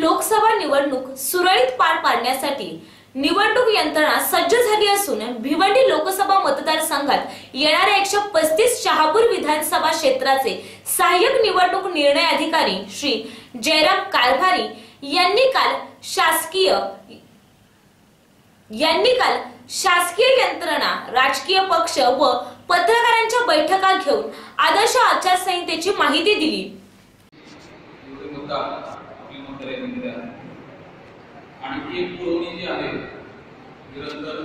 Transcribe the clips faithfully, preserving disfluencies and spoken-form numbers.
लोकसभा निवडणूक सुरळीत पार पाडण्यासाठी निवडणूक यंत्रणा सज्ज झाली असून भिवंडी लोकसभा मतदारसंघात येणाऱ्या एकशे पस्तीस शहापूर विधानसभा क्षेत्राचे सहाय्यक निवडणूक निर्णय अधिकारी श्री जयराम कारभारी यांनी काल शासकीय यांनी काल शासकीय यंत्रणा, राजकीय पक्ष व पत्रकारांच्या बैठका घेऊन आदर्श आचारसंहितेची माहिती दिली। आणि एक पुरवणी जी आहे निरंतर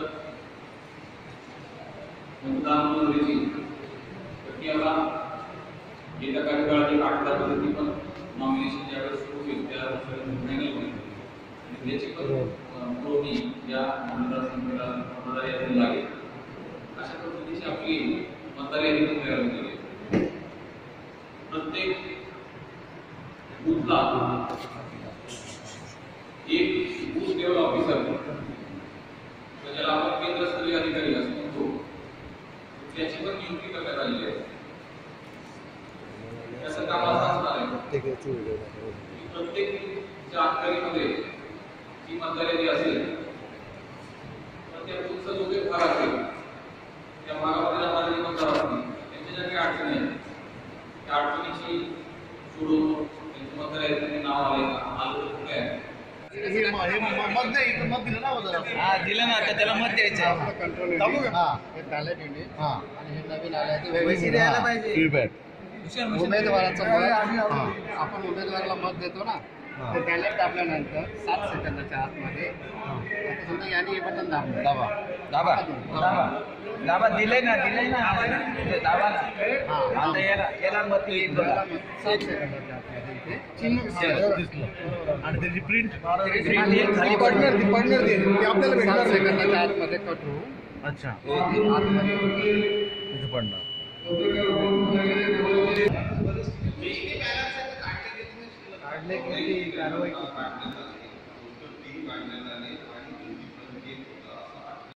मतदान नोंदणीची प्रक्रियाला येत्या काही काळात आठवडा पद्धती पण नॉमिनेशन ज्यावेळेस सुरू होईल त्यावेळेस निर्णय होईल आणि त्याची पण पुरवणी या मतदारसंघाला मतदार यादी लागेल। अशा पद्धतीची आपली मतदार यादी तयार केली आहे। प्रत्येक बूथला एक बूथ लेवल ऑफिसर ज्याला आपण केंद्रस्तरीय अधिकारी असं म्हणतो त्याची पण नियुक्ती करण्यात आलेली आहे। याचं काम असं असणार आहे प्रत्येक जानकारीमध्ये जी मतदार यादी असेल तर त्या बूथचा जो काही भाग असेल त्या भागामध्ये राहणारे जे मतदार असतील त्यांच्या ज्या काही अडचणी आहेत त्या अडचणीची सोडून त्यांच्या मतदार यादीमध्ये नाव आले आलं तर कुठे आहे मत द्यायचं, मत दिलं ना जरा हा दिलं ना, आता त्याला मत द्यायचं कंट्रोल हा हे बॅलेट युनिट हा आणि हे नवीन आले पैसे द्यायला पाहिजे। उमेदवाराचं मत आपण उमेदवाराला मत देतो ना ते बॅलेट दाबल्यानंतर सात सेकंदाच्या आतमध्ये आता समजा याने हे बटन दाबलं दाबा दाबा दाबा दाबा दिले ना दिले ना दाबा ना आता याला याला मत येईल सात सेकंदाच्या आतमध्ये इथे दिसलं आणि त्याची प्रिंट खाली पडणार ती पडणार ती आपल्याला भेटणार सेकंदाच्या आतमध्ये कट होऊन अच्छा इथे पडणार काढले की कारवाई